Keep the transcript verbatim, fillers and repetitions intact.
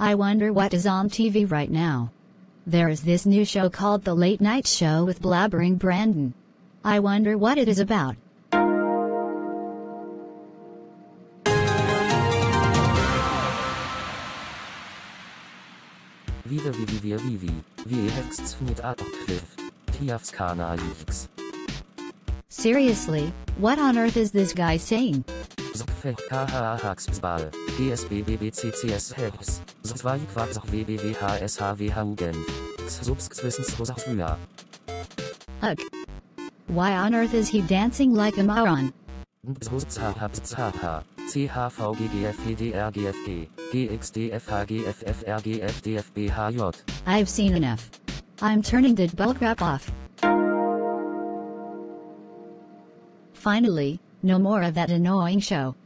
I wonder what is on T V right now. There is this new show called The Late Night Show with Blabbering Brandon. I wonder what it is about. Vive vivi via vivi, wie hextsvnit atokviv, tiavskana x. Seriously, what on earth is this guy saying? Zpfe kha haxbal, gsbbcccs hex, zwaikvak www.hshwhugen, subskwissensrosachvua. Ugh. Why on earth is he dancing like a moron? C H V G G F G D R G F G, G X D F H G F F R G F D F B H J. I've seen enough. I'm turning that bullcrap off. Finally, no more of that annoying show.